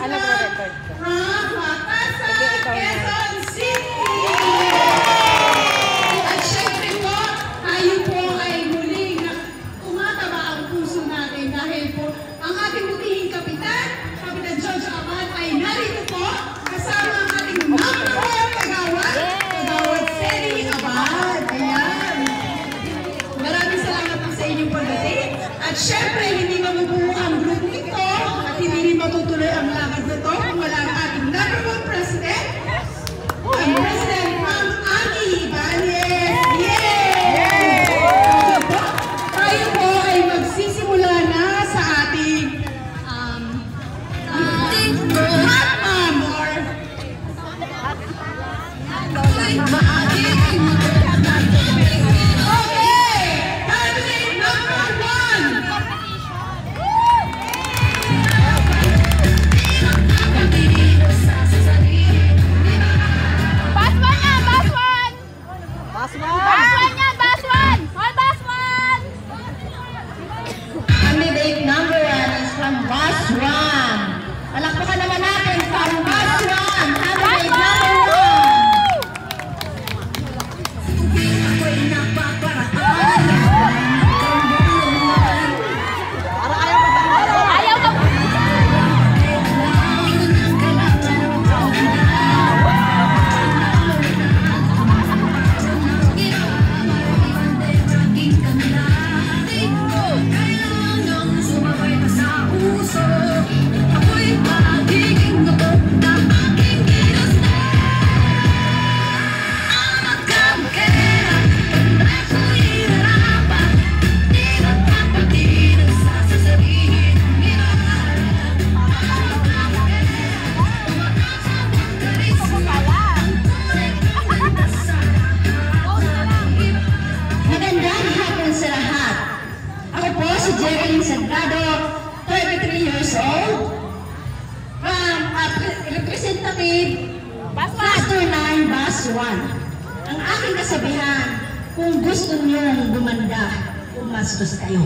Alam mo, record ko. Sige, ikaw na. Quezon City! At syempre po, tayo po ay muling tumataba ang puso natin dahil po ang ating butihing kapitan, Kapitan George Abad, ay narito po kasama ang ating number 1 kagawad Seri Abad. Ayan. Maraming salamat po sa inyong pagdating. At syempre, hindi mabubuo ang group nito at hindi rin matutuloy ang lakad na ito kung wala ang ating number 1 president, ang President Ma'am Ami Ibanez. Yay! Tayo po ay magsisimula na sa ating hot mom or candidate number 1 is from Baswan. Palakpakan naman natin from Baswan. Candidate number 33 years old, from Representative Cluster 9, Baswan. Ang aking kasabihan, kung gusto niyong gumanda, umastos kayo.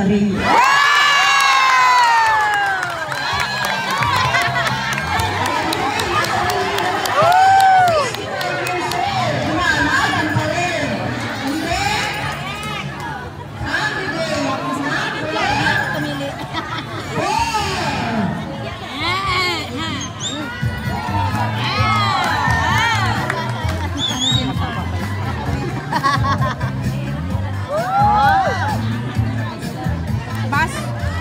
Maria. Bas.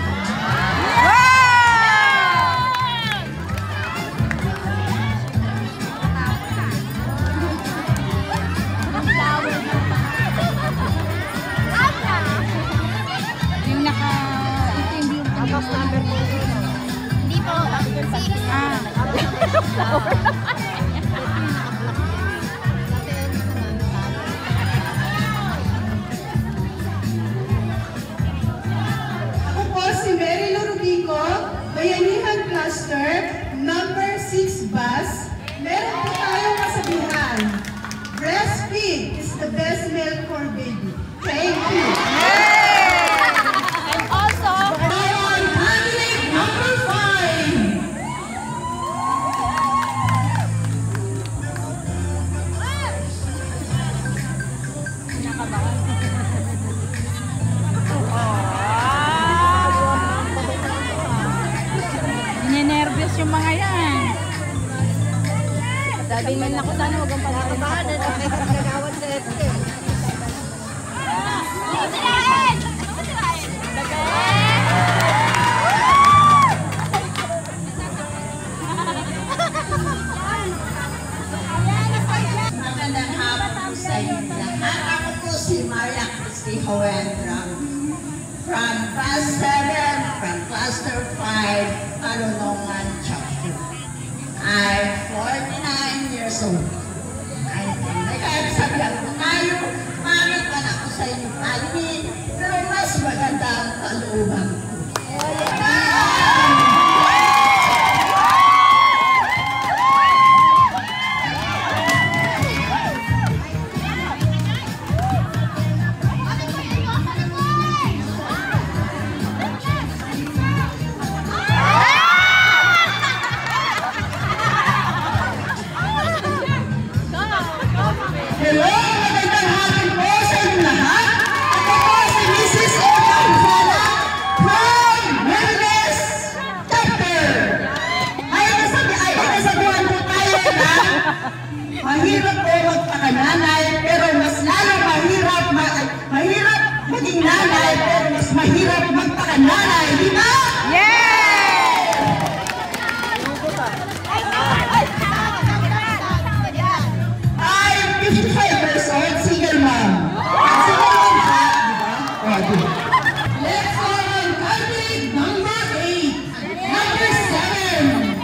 Yung naka itim yung box number po. Hindi po, 6. Ako po si Mary Lorubico, Bayanihan Cluster, number 6 bus. Meron po tayong kasabihan. Breastfeed is the best milk for baby. Thank you. And also, Bayan Candidate number 5. Ninenervyos yung mga yan. sabi man ako sana huwag ang pagkakabahan na nakakagawad sa FT. Magandang hapon po sa inyo lahat. Ako po si Maria Christy Hoendra from Class 7, from Cluster 5, Talunongan Chapter. I'm 49 years old. Nagkakasabihan ko tayo, pangit man ako sa inyo palingin, pero mas maganda ang kalooban ko. Hello, magandang hapon po sa inyo lahat. Ako po si Mrs. Eva Rizala from Wellness Chapter. Ay, nasabihan po tayo na mahirap po magpakananay, pero mas lalo mahirap maging nanay, pero mas mahirap magpakananay. Di ba? I'm 55 years old, single mom. Single mom ha, di ba? O, di ba? Let's go on candidate number 8. Number 7.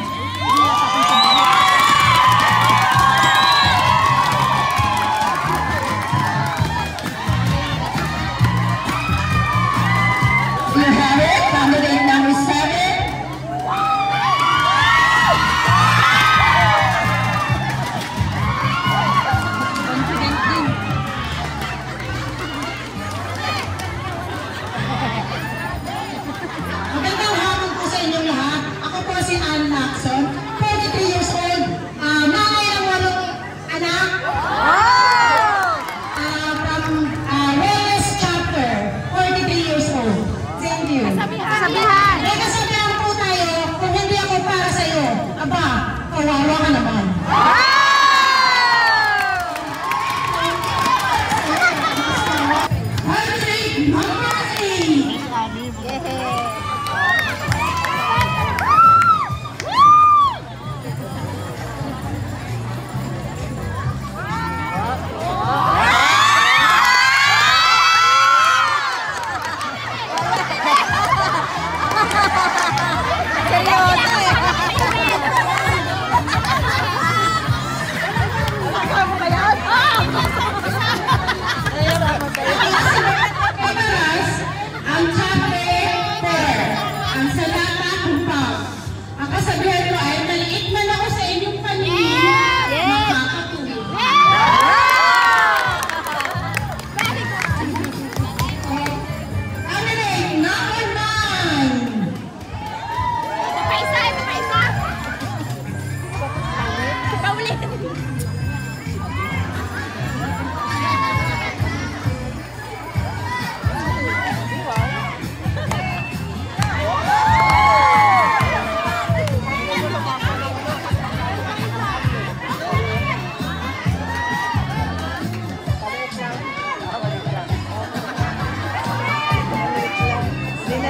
You have it, candidate number 7. Confident din. Magandang hapon po sa inyong lahat. Ako po si Ann Lacson, 43 years old, nanay ng 8 anak, from Wellness Chapter, 43 years old. Thank you. Sabihan! May kasabihan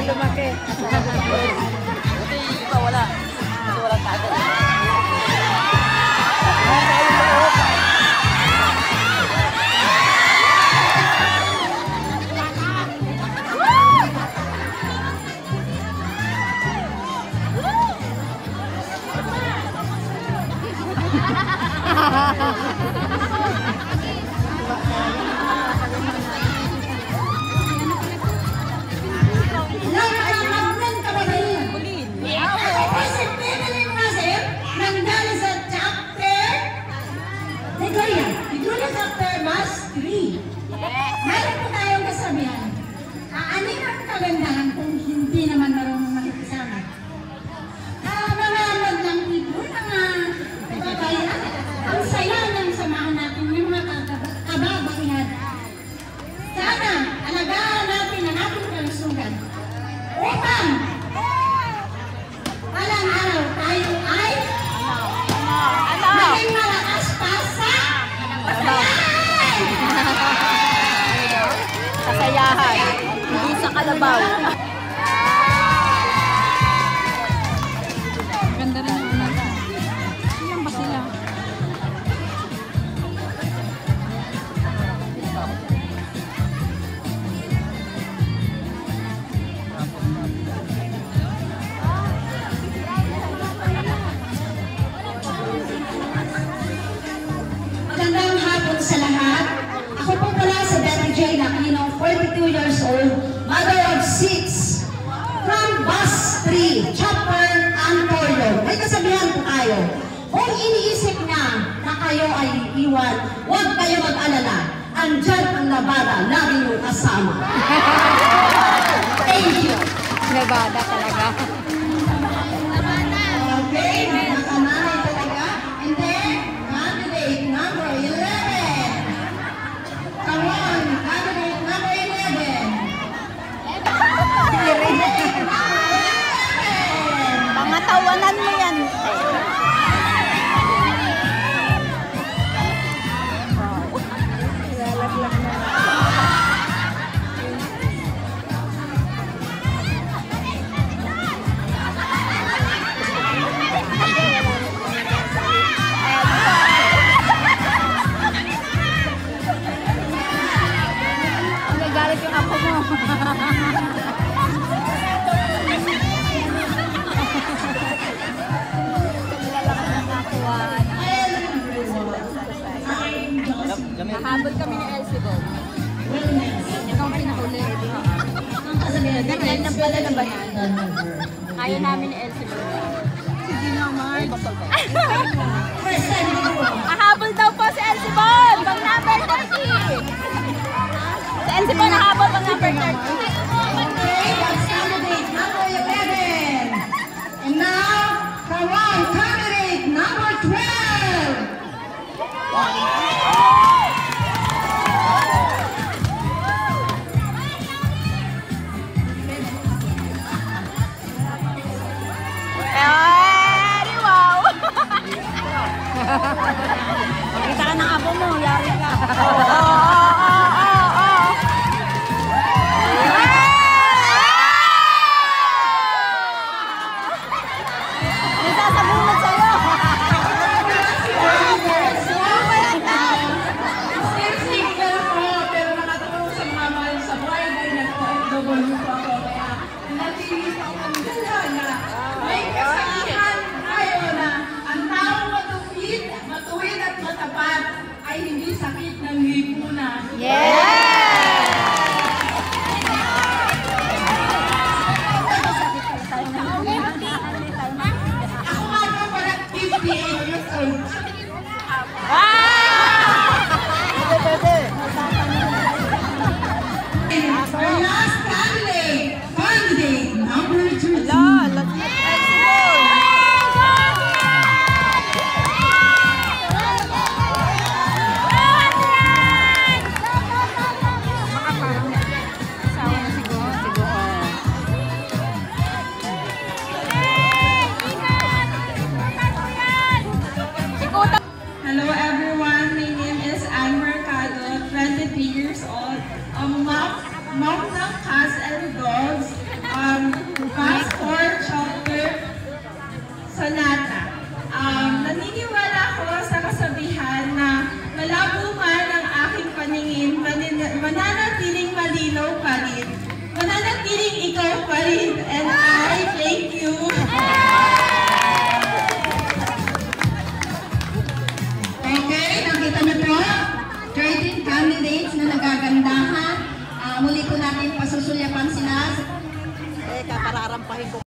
lumaki. Buti iba wala. Buti walang tagal. Nakakamanan ka ba rin? Isip Evelyn Razem, nanggaling sa chapter Nigeria. Nigeria chapter mas 3. Meron po tayong kasabihan. Aanin ang kagandahan kung hindi naman marunong makikisama. Mga maglang ibon, mga babayan, ang saya ng samahan natin yung mga kababaihan. Sana, alagaan natin ang ating kalusugan. Upang walang araw tayo ay maging malakas pa sa Kasayahan. Hindi sa kalabaw. Ganda rin yung ano. Ilan ba sila? Magandang hapon sa lahat. Ako po pala sa Betty J. Aquino, 42 years old, mother of 6, from Bus 3, Chopper, Antonio. May kasabihan po tayo. Kung iniisip na kayo ay iwan, huwag kayo mag-alala. Andyan ang Labada, lagi yung kasama. Thank you. Nevada talaga. Okay, nakamanay talaga. And then, candidate number 11. Come on, candidate number 11. Pangatawanan mo yan. Lalaglag na. Nagagalit yung ako mo. Nahabol kami ni Elsie Bo. Ikaw ang pinahuli. Ganyan na pala na ba yan? Ayaw namin ni Elsie Bo. Sige naman. First time ko. Nahabol daw po si Elsie Bo! Bang number 30! Si Elsie Bo nahabol bang number 30. Okay, that's candidate number 11. And now, come on, candidate number 12. Eh, wow! Makita ka ng abo mo, yari ka. May sasabunod sa'yo. Still single po, pero nakatulong sa mga mahal sa buhay dahil nag-OFW po ako. Kaya natili po ako ng dala na may kasabihan tayo na ang taong matuwid at matapat ay hindi sakit ng lipunan. Ako nga po pala 58 years old. Our last candidate number 13. Hello everyone, my name is Anne Mercado, 23 years old, a mom of cats and dogs. Mass or Chapter Sonata. Naniniwala ko sa kasabihan na malabo man ang aking paningin, mananatiling malinaw pa rin. Mananatiling ikaw pa rin. And I thank you. Okay, nakita niyo po, 13 candidates na nagagandahan. Muli po natin pasusulyapan sila. Teka, pararampahin ko.